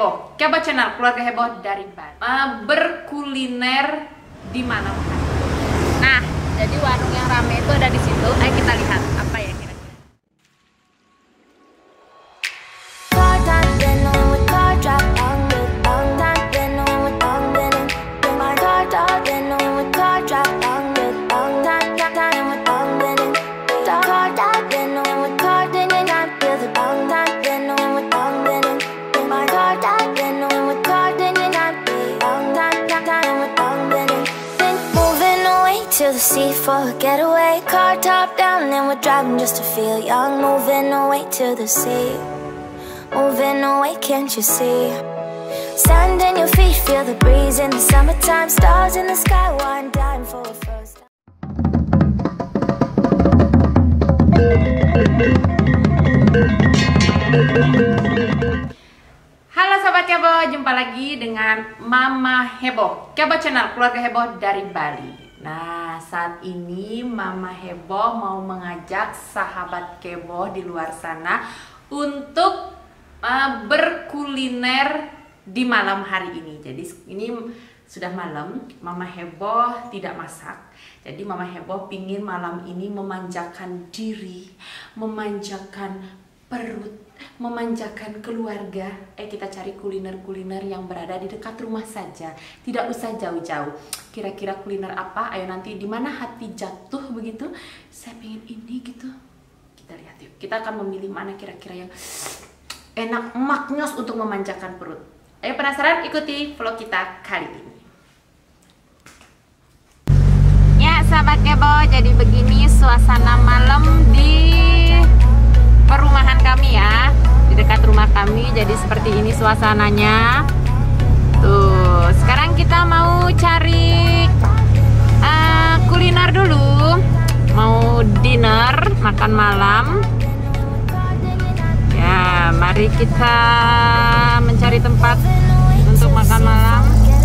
Heboh, Kebo Channel, keluarga heboh dari Bali. Berkuliner di mana? Nah, jadi warung yang rame itu ada di situ. Ayo kita lihat apa ya kira-kira. To the sea for a getaway, car top down and we're driving just to feel young. Moving away to the sea, moving away, can't you see? Sand in your feet, feel the breeze in the summertime. Stars in the sky, one dime for a first time. Halo Sobat Kebo, jumpa lagi dengan Mama Heboh, Kebo Channel, keluarga heboh dari Bali. Nah, saat ini Mama Heboh mau mengajak sahabat Kebo di luar sana untuk berkuliner di malam hari ini. Jadi ini sudah malam, Mama Heboh tidak masak. Jadi Mama Heboh pingin malam ini memanjakan diri, memanjakan perut, memanjakan keluarga. Kita cari kuliner-kuliner yang berada di dekat rumah saja, tidak usah jauh-jauh. Kira-kira kuliner apa? Ayo nanti di mana hati jatuh begitu, saya pengen ini gitu. Kita lihat yuk. Kita akan memilih mana kira-kira yang enak, maknyos untuk memanjakan perut. Ayo penasaran? Ikuti vlog kita kali ini. Ya sahabat Kebo, jadi begini suasana malam di perumahan kami ya, di dekat rumah kami. Jadi seperti ini suasananya. Tuh, sekarang kita mau cari kuliner dulu. Mau dinner, makan malam. Ya, mari kita mencari tempat untuk makan malam.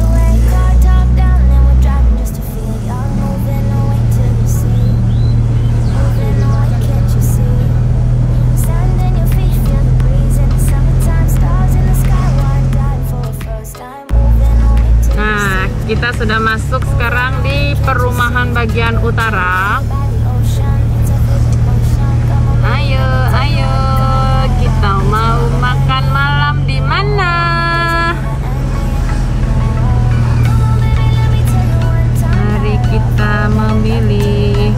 Kita sudah masuk sekarang di perumahan bagian utara. Ayo, ayo, kita mau makan malam di mana? Mari kita memilih.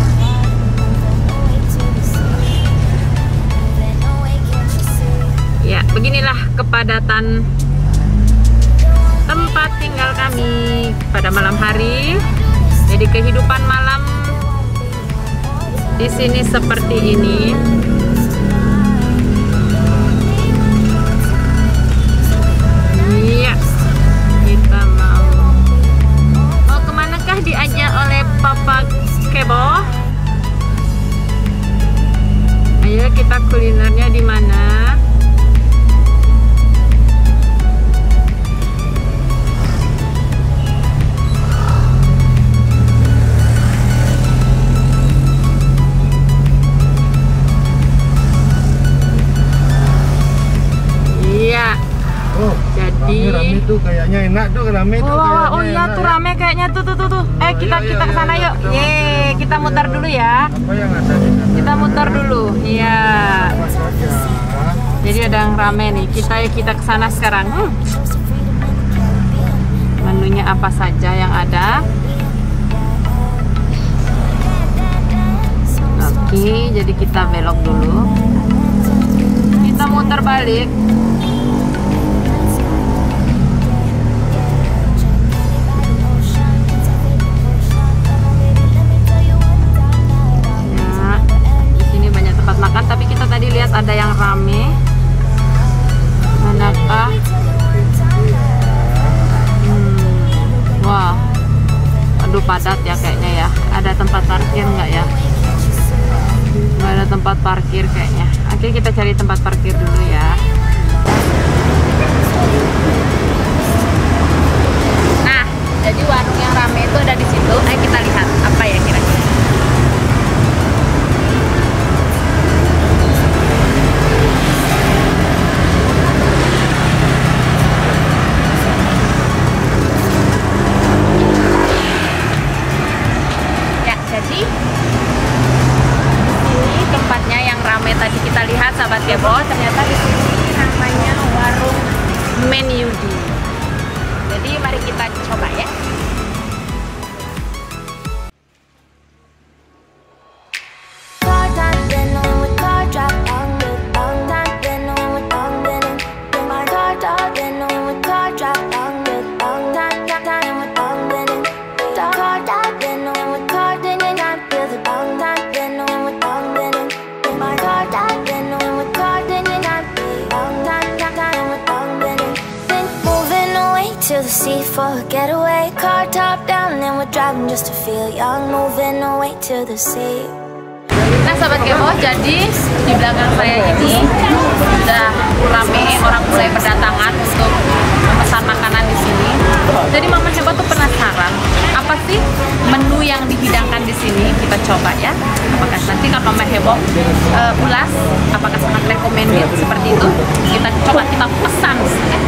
Ya, beginilah kepadatan tempat tinggal kami pada malam hari. Jadi kehidupan malam di sini seperti ini. Iya, kita mau kemanakah diajak oleh Papa Kebo? Ayo kita kulinernya di mana? Rame tuh kayaknya enak tuh, rame tuh kayaknya. Oh iya tuh rame kayaknya tuh. Kita ke sana yuk. Ye, kita mutar dulu ya. Apa yang ada di sana? Kita mutar dulu. Iya. Jadi ada yang rame nih. Kita ke sana sekarang. Menunya apa saja yang ada? Oke, jadi kita belok dulu. Kita muter balik. Tapi kita tadi lihat ada yang rame. Manakah? Wah, aduh padat ya kayaknya ya. Ada tempat parkir nggak ya? Nggak ada tempat parkir kayaknya. Oke, kita cari tempat parkir dulu ya. Nah, jadi warung yang rame itu ada di situ. Ayo kita lihat apa ya kira-kira. menu D. Jadi mari kita coba ya. To the sea for a getaway, car top down and we're driving just to feel young, moving away to the sea. Nah Sobat Kepo, jadi di belakang saya ini sudah rame, orang mulai berdatangan untuk memesan makanan di sini. Jadi Mama Heboh tuh penasaran, apa sih menu yang dihidangkan di sini? Kita coba ya. Apakah nanti kalau Mama Heboh ulas, apakah sangat recommended seperti itu? Kita coba, kita pesan ya.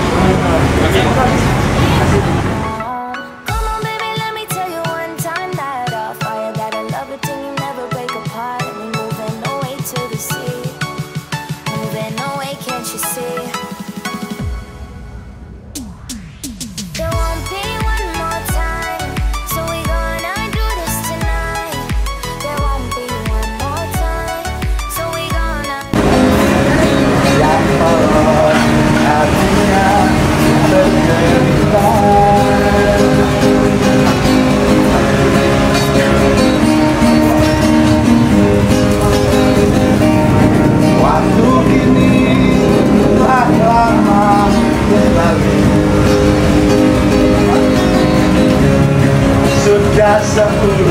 Sudah 10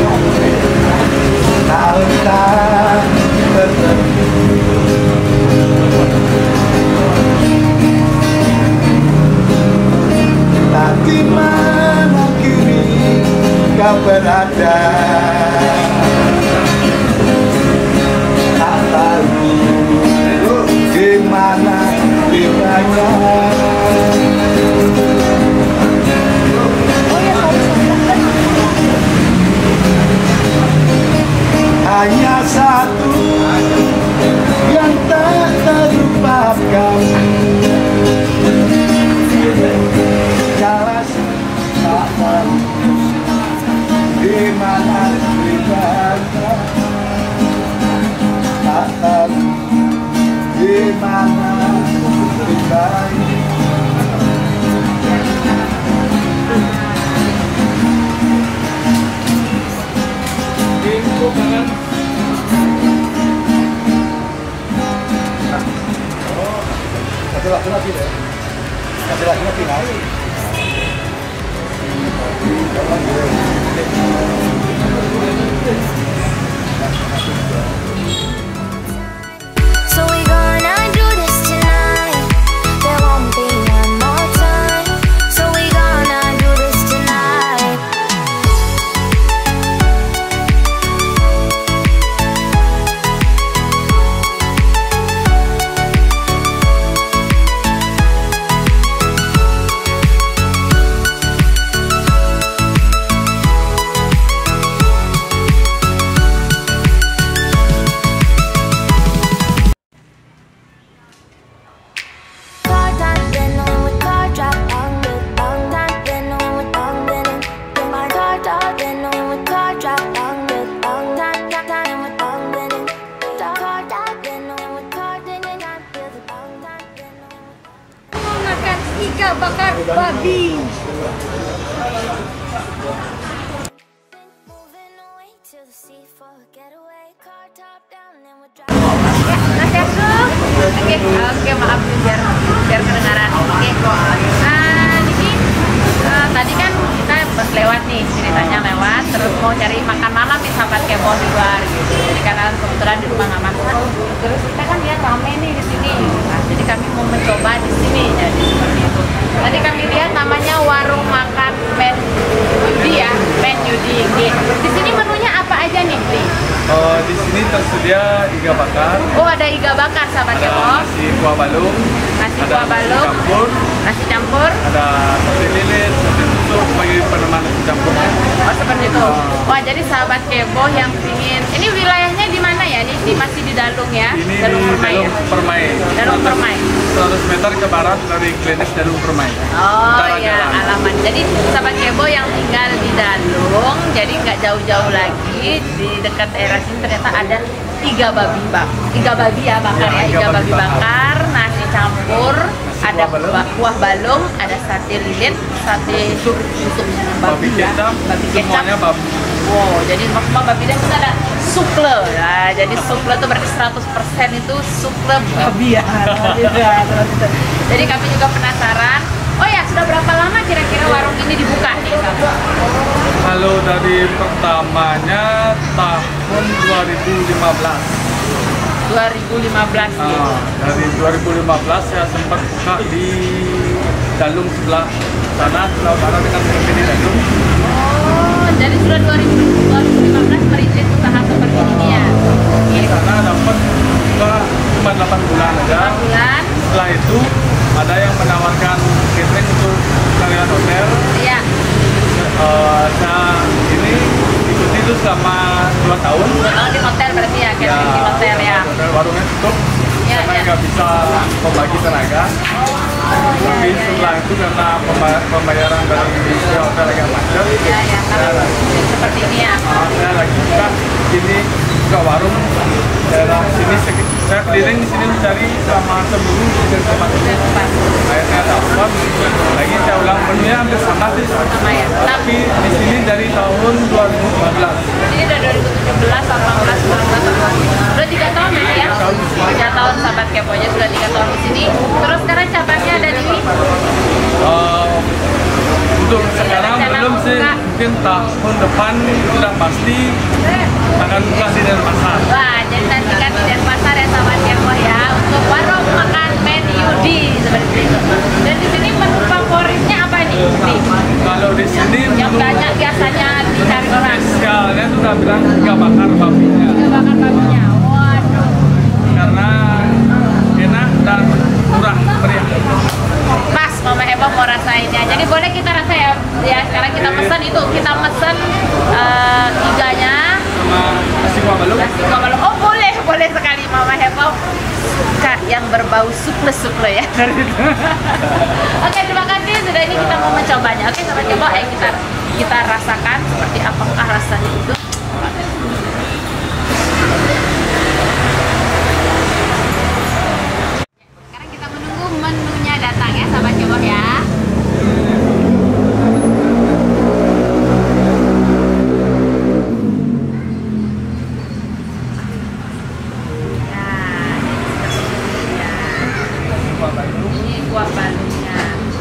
tahun tak bertemu, tak di mana kini kau berada, tak tahu di mana tinggalnya. Hanya satu yang tak terlupakan, jelas tak tahu di mana tinggalnya, tak tahu di mana tinggalnya. Laki-laki deh, laki-laki naik. So we gonna do this tonight. There won't be one more time. So we gonna do this tonight. Iga bakar babi. Oke, maaf biar kedengaran. Oke, ini tadi kan kita pas lewat nih, ceritanya lewat, terus mau cari makan malam nih sahabat Kepo di luar gitu. Jadi karena kebetulan di rumah nggak masak, terus kita kan lihat rame nih di sini. Nah, jadi kami mau mencoba di sini, jadi seperti itu. Tadi kami lihat namanya warung makan Ben Yudi ya, Ben Yudi. Di sini menunya apa aja nih, Bli? Di sini tersedia iga bakar. Oh, ada iga bakar sahabat Kepo. Nasi kuah balung. Nasi kuah balung. Nasi campur. Ada sate lilit, sate tusuk bagi peneman nasi campurnya. Oh, seperti itu. Wah, jadi sahabat Kepo yang ingin, ini wilayahnya di mana ya nih? masih di Dalung ya? Ini Dalung di Permai ya? Dalung Permai. Dalung Permai. 100 meter ke barat dari klinik Dalung Permai. Oh Utara ya, jalan. alamat. Jadi sahabat Kebo yang tinggal di Dalung, jadi nggak jauh-jauh lagi di dekat daerah sini ternyata ada iga babi ya bakar ya, iga babi bakar, nasi campur, ada kuah balung, ada sate lilit, sate tusuk Babi ya, kecap, babi kecap. semuanya babi. Wow, jadi semua babi dan kita ada suple. Nah, jadi suple itu berarti 100% itu suple babi ya. Jadi kami juga penasaran. Oh ya, sudah berapa lama kira-kira warung ini dibuka nih, Kak? Kalau dari pertamanya tahun 2015. 2015 nih. Dari 2015 saya sempat buka di Dalung sebelah sana, sebelah utara dengan di Dalung. Oh, jadi sudah 2015 merintis usaha seperti ini ya? Di sana dapat buka cuma 8 bulan aja. 8 bulan? Setelah itu ada yang menawarkan catering untuk karyawan hotel. Iya. Saya ini ikuti itu selama 2 tahun. 2 tahun di hotel berarti ya, catering di hotel ya? Hotel warungnya tutup, Ya, karena ya. nggak bisa membagi tenaga. Tapi setelah itu karena pembayaran dari pihak hotel agak macet, Ya, ya, karena seperti ini ya? saya lagi buka ini buka warung daerah sini. Saya keliling di sini mencari selama seminggu di tempat ini. Akhirnya dapat. Lagi saya ulang menunya hampir sama sih. Sama ya? Tapi di sini dari tahun 2015. Ini udah 2017, 18, 19, udah 3 tahun ya? 3 tahun sahabat keponya sudah 3 tahun di sini. Terus sekarang cabangnya ada di Untuk sekarang belum sih, mungkin tahun depan sudah pasti akan buka di Denpasar. Wah, jadi nantikan di Denpasar ya sahabat kepo ya untuk warung makan menu di seperti itu. Dan di sini menu favoritnya apa nih? Nih, Kalau di sini yang menu banyak biasanya dicari orang. spesialnya itu udah bilang iga bakar babinya, Iga bakar babinya. Waduh. karena enak dan murah meriah. Pas Mama Heboh mau rasainnya. Jadi boleh kita rasa ya. Ya, sekarang kita pesan itu, kita pesan iganya Sama nasi kuah balung. nasi kuah balung. Oh, boleh sekali Mama Heboh suka yang berbau suple ya. Oke, terima kasih sudah ini kita mau mencobanya. Oke, sahabat Heboh, ayo kita rasakan seperti apakah rasanya itu. Sekarang kita menunggu menunya datang ya sahabat Heboh ya. Ini kuah balungnya.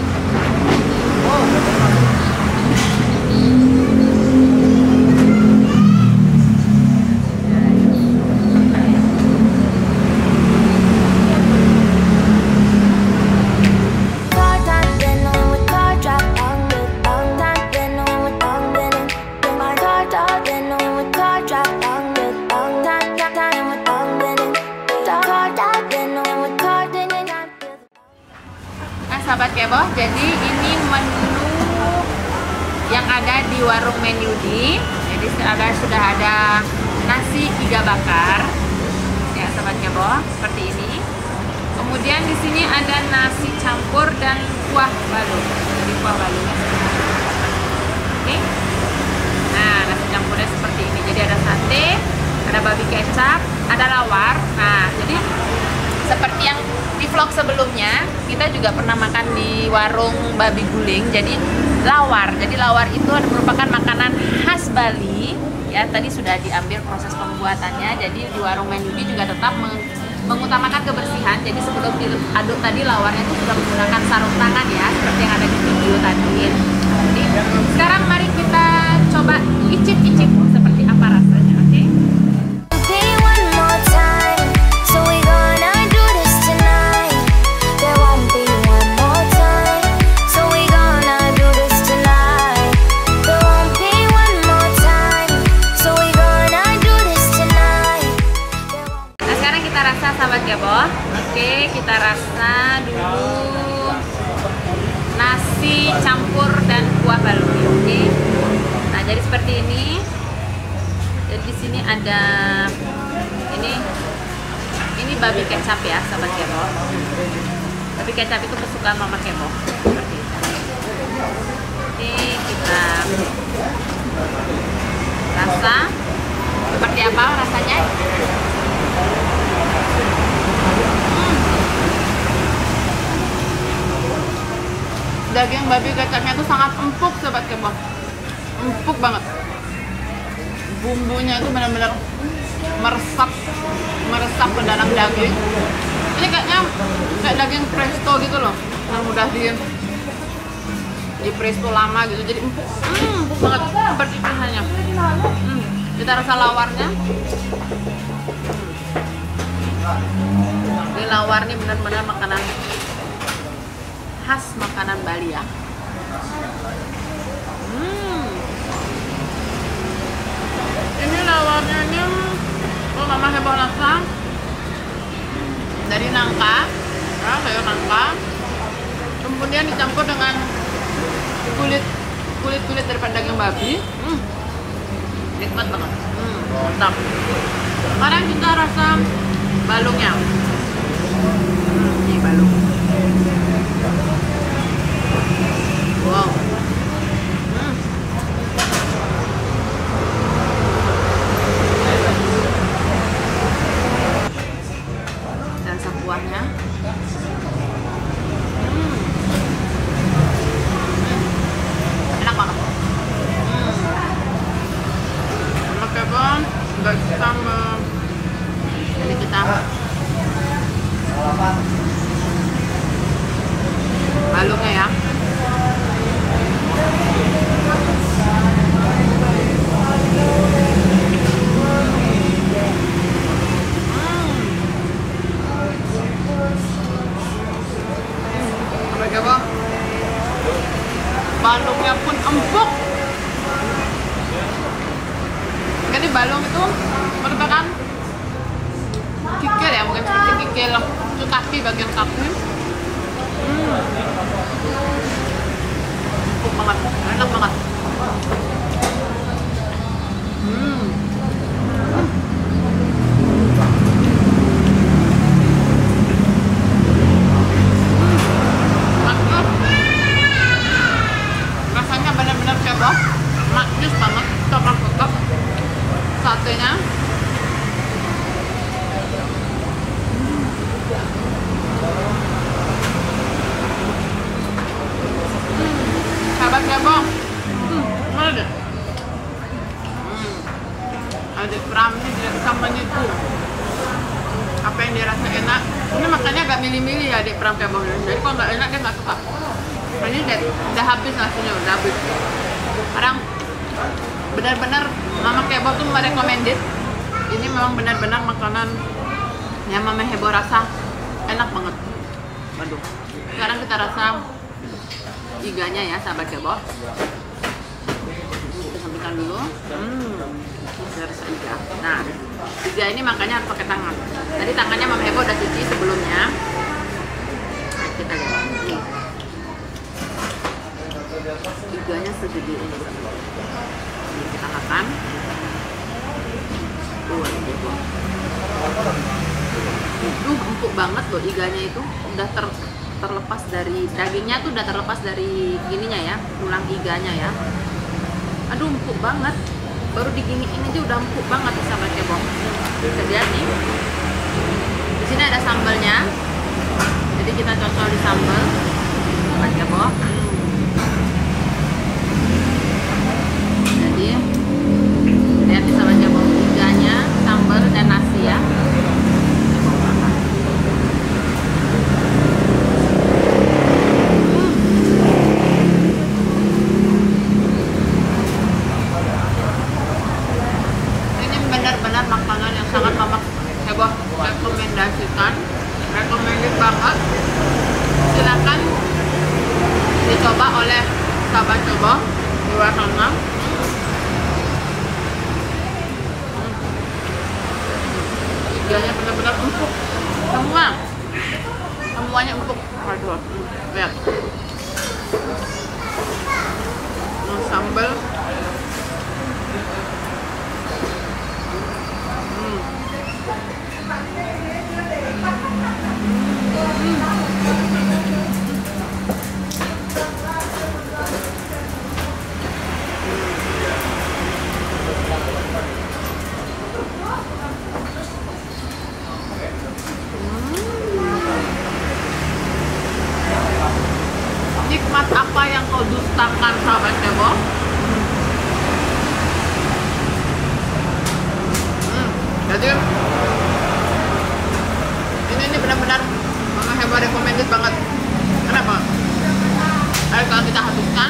Car time, been on with car drop, long time, been on with long been in my car top, been on with car drop, long time with long been in car top, been on with car been in. Nah sahabat Kebo, jadi ini menu yang ada di warung menu di. Jadi sudah ada nasi iga bakar ya sahabat Kebo, seperti ini. Kemudian di sini ada nasi campur dan kuah balung. Jadi kuah balungnya seperti ini. Oke. Nah, nasi campurnya seperti ini. Jadi ada sate, ada babi kecap, ada lawar. Nah, jadi seperti yang di vlog sebelumnya, kita juga pernah makan di warung babi guling. Jadi lawar. Jadi lawar itu merupakan makanan khas Bali. Ya, tadi sudah diambil proses pembuatannya. Jadi di warung menu ini juga tetap mengutamakan kebersihan. Jadi sebelum diaduk tadi lawarnya itu sudah menggunakan sarung tangan ya, seperti yang ada di video tadi. Jadi sekarang mari kita coba icip-icip seperti apa rasanya, oke? Be one more time, so we gonna do this tonight. There won't be one more time, so we gonna do this tonight. There won't be one more time, so we gonna do this tonight. Nah sekarang kita rasa sahabat Kebo. Oke, kita rasa dulu nasi campur dan kuah balung. Oke. Nah jadi seperti ini. Jadi di sini ada Ini babi kecap ya, sahabat Kebo. Babi kecap itu kesukaan Mama Kebo. Seperti itu. Ini kita rasa seperti apa rasanya? Daging babi kecapnya itu sangat empuk, sahabat Kebo. Empuk banget. Bumbunya itu benar-benar meresap ke dalam daging. Ini kayaknya kayak daging presto gitu loh, yang udah di presto lama gitu, jadi empuk, empuk banget seperti biasanya. Kita rasa lawarnya. Ini lawar nih benar-benar makanan khas makanan Bali ya. Ini lawarnya ini Mama Heboh rasa dari nangka, ya, sayur nangka, kemudian dicampur dengan kulit daripada daging babi. Nikmat banget. Mantap. Sekarang kita rasa balungnya. Ini balung. Wow. Rasa kuahnya. Enak banget. Enak ya Bang, nggak sama. Jadi kita balungnya ya. Balungnya pun empuk. Jadi balung itu merupakan kikil ya, mungkin seperti kikil itu kaki, bagian kaki. Empuk banget, enak banget. Rasanya benar-benar kebab, manis banget, coklat-coklat. Satenya sahabat kebab, mana deh? Adik Pram ini tidak bisa menipu apa yang dia rasa enak. Ini makannya agak milih-milih ya adik Pram kebab. Jadi kalau nggak enak dia nggak suka. Ini udah habis nasinya, udah habis. Sekarang benar-benar Mama Kebo tuh merekomended. Ini memang benar-benar makanan yang Mama Hebo rasa enak banget. Waduh. Sekarang kita rasa iganya ya, sahabat Kebo. Kita sampingkan dulu. Kita rasa iga. Nah, iga ini makanya harus pakai tangan. Tadi tangannya Mama Hebo udah cuci sebelumnya. Nah, kita lihat. Nih. Iganya segede ini. Ini kita makan. Itu empuk banget loh iganya itu. Udah terlepas dari dagingnya tuh, udah terlepas dari gininya ya, tulang iganya ya. Aduh, empuk banget. Baru diginiin aja udah empuk banget sahabat Kebo. Bisa lihat nih. Di sini ada sambalnya. Jadi kita cocol di sambal sahabat Kebo. Jadi lihat di sahabat Kebo, iganya, sambal dan nasi ya. Ini benar-benar makanan yang sangat Mama Hebo rekomendasikan, recommended banget. Silakan dicoba oleh sahabat Kebo di luar sana. Iganya benar-benar empuk, semuanya empuk. Aduh, lihat. Sambal. kau dustakan sahabat Kebo. Jadi ini benar-benar Mama Hebo recommended banget. Kenapa? Karena kalau kita habiskan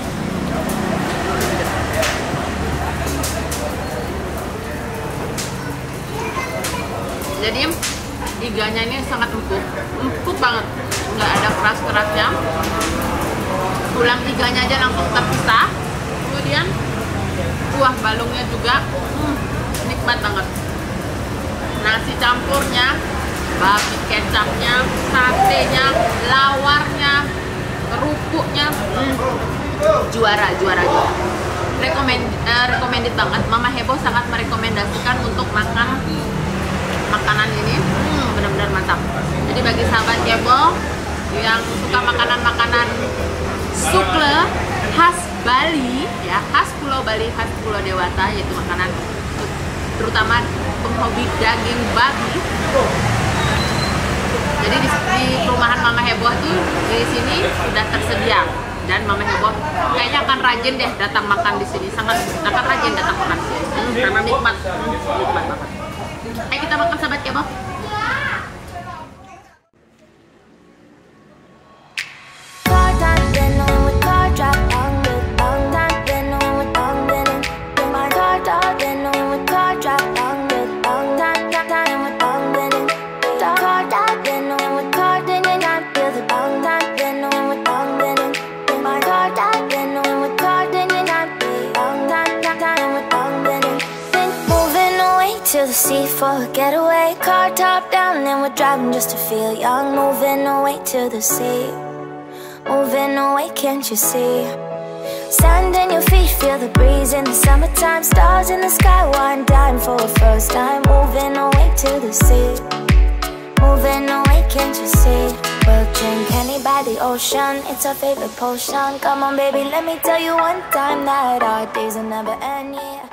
jadi iganya ini sangat empuk banget, nggak ada keras-kerasnya. Tulang iganya aja langsung terpisah, kemudian kuah balungnya juga nikmat banget. Nasi campurnya, babi kecapnya, satenya, lawarnya, kerupuknya, juara. Recommended banget. Mama Hebo sangat merekomendasikan untuk makan makanan ini, benar-benar mantap. Jadi bagi sahabat Hebo yang suka makanan-makanan sukle khas Bali, ya khas Pulau Bali, khas Pulau Dewata, yaitu makanan terutama penghobi daging babi. Jadi di perumahan Mama Hebo tuh di sini sudah tersedia, dan Mama Hebo kayaknya akan rajin deh datang makan di sini, sangat akan rajin datang makan di sini karena nikmat banget. Ayo kita makan sahabat Hebo. To the sea for a getaway, car top down and we're driving just to feel young. Moving away to the sea, moving away, can't you see? Sand in your feet, feel the breeze in the summertime. Stars in the sky, one dime for a first time. Moving away to the sea, moving away, can't you see? We'll drink honey by the ocean, it's our favorite potion. Come on baby, let me tell you one time that our days will never end, yeah.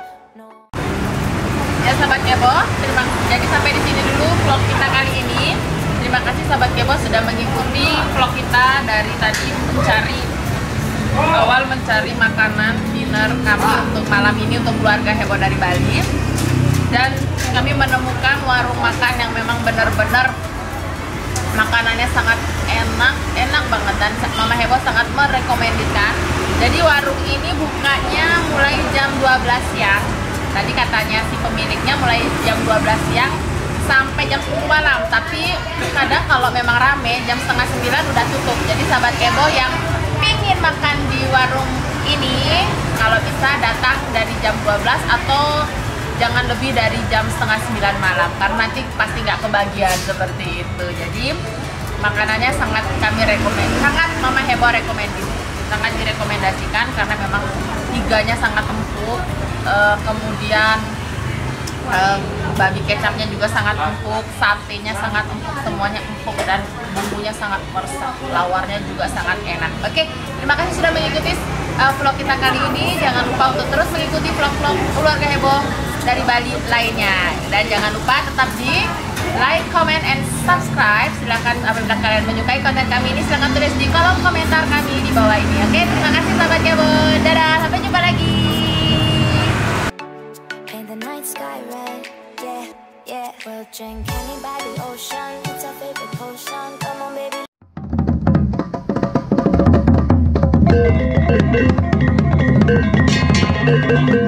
Ya sahabat Kebo, jadi sampai di sini dulu vlog kita kali ini. Terima kasih sahabat Kebo sudah mengikuti vlog kita dari tadi mencari makanan dinner kami untuk malam ini untuk keluarga Hebo dari Bali. Dan kami menemukan warung makan yang memang benar-benar makanannya sangat enak banget, dan Mama Hebo sangat merekomendasikan. Jadi warung ini bukanya mulai jam 12 siang. Tadi katanya si pemiliknya mulai jam 12 siang sampai jam 10 malam. Tapi kadang kalau memang rame jam setengah 9 udah tutup. Jadi sahabat Kebo yang pingin makan di warung ini, kalau bisa datang dari jam 12 atau jangan lebih dari jam setengah 9 malam, karena nanti pasti nggak kebagian seperti itu. Jadi makanannya sangat kami sangat Mama Hebo sangat direkomendasikan karena memang iganya sangat empuk. Kemudian babi kecapnya juga sangat empuk, satenya sangat empuk, semuanya empuk dan bumbunya sangat meresap, lawarnya juga sangat enak. Oke, terima kasih sudah mengikuti vlog kita kali ini. Jangan lupa untuk terus mengikuti vlog-vlog keluarga Hebo dari Bali lainnya, dan jangan lupa tetap di like, comment, and subscribe. Silahkan apabila kalian menyukai konten kami ini, silahkan tulis di kolom komentar kami di bawah ini. Oke, terima kasih sahabat Hebo, dadah, sampai jumpa lagi. Sky red, yeah. We'll drink honey by the ocean, it's our favorite potion. Come on, baby.